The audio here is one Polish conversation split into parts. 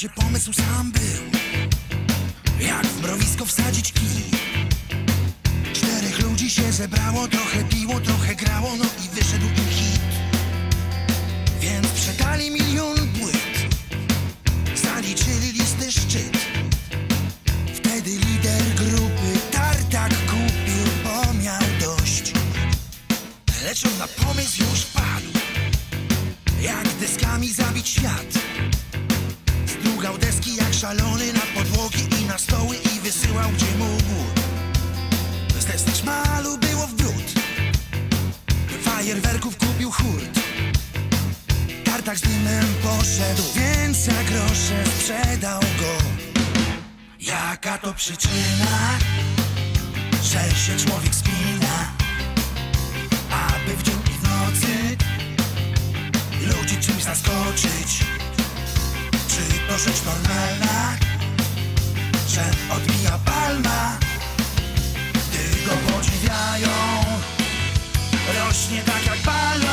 gdzie pomysł sam był, jak w mrowisko wsadzić kij. 4 ludzi się zebrało, trochę piło, trochę grało, no i wyszedł im hit. Więc przetali 1 000 000 płyt, zaliczyli listy szczyt. Wtedy lider grupy tartak kupił, bo miał dość. Lecz on na pomysł już padł, jak deskami zabić świat. Strugał deski jak szalony na podłogi i na stoły i wysyłał gdzie mógł. Z desek szmalu było w bród, fajerwerków kupił hurt. Tartak z dymem poszedł, więc za grosze sprzedał go. Jaka to przyczyna, że się człowiek spina, aby w dzień i w nocy ludzi czymś zaskoczyć? Czy to rzecz normalna, że odbija palma, gdy go podziwiają? Rośnie tak jak balon.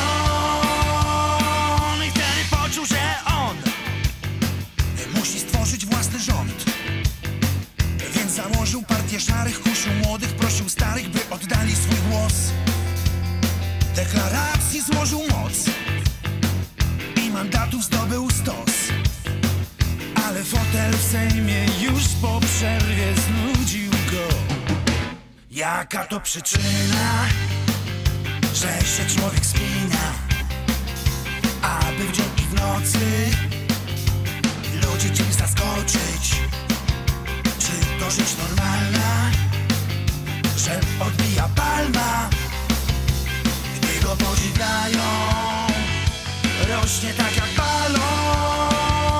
I wtedy poczuł, że on musi stworzyć własny rząd. Więc założył partię szarych, kusił młodych, prosił starych, by oddali swój głos. Deklaracji złożył moc i mandatów zdobył stos. Ale fotel w Sejmie już po przerwie znudził go. Jaka to przyczyna, że się człowiek spina, aby w dzień i w nocy ludzi czymś zaskoczyć? Czy to rzecz normalna, że odbija palma, gdy go podziwiają? Rośnie tak jak balon.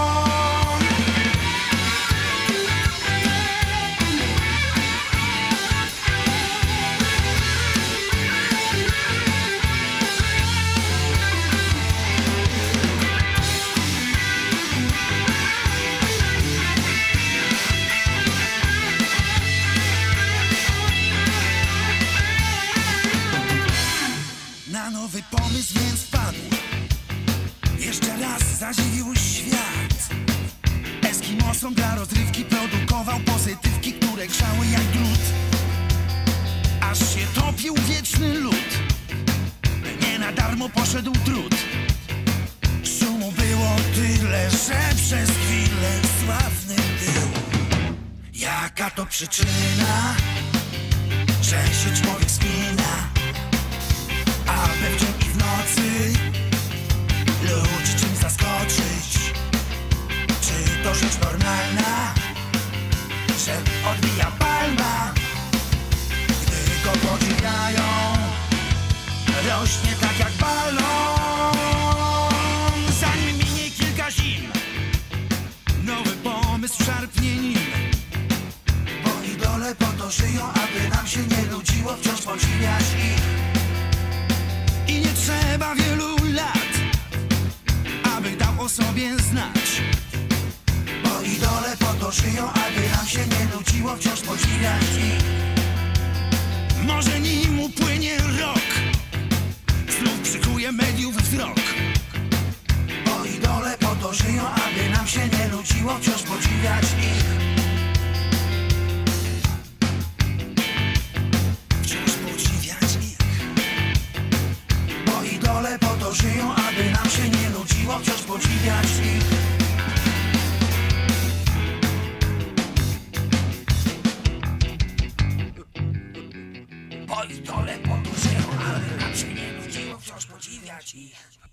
Na nowy pomysł więc wpadł, jeszcze raz zadziwił świat. Eskimosom dla rozrywki produkował pozytywki, które grzały jak drut. Aż się topił wieczny lód, nie na darmo poszedł trud. Szumu było tyle, że przez chwilę sławny był. Jaka to przyczyna, że się człowiek spina, aby w dzień i w nocy ludzi czymś zaskoczyć? Czy to rzecz normalna, że odbija palma, gdy go podziwiają? Rośnie tak jak balon. Zanim minie kilka zim, nowy pomysł szarpnie nim. Bo idole po to żyją, aby nam się nie nudziło wciąż podziwiać ich. I nie trzeba wielu lat, aby dał o sobie znać. Bo idole po to żyją, aby nam się nie nudziło wciąż podziwiać ich. Może nim upłynie rok, znów przykuje mediów wzrok. Bo idole po to żyją, aby nam się nie nudziło wciąż podziwiać ich. Idole po to żyją, aby nam się nie nudziło wciąż podziwiać ich. Bo idole po to żyją, aby nam się nie nudziło wciąż podziwiać ich.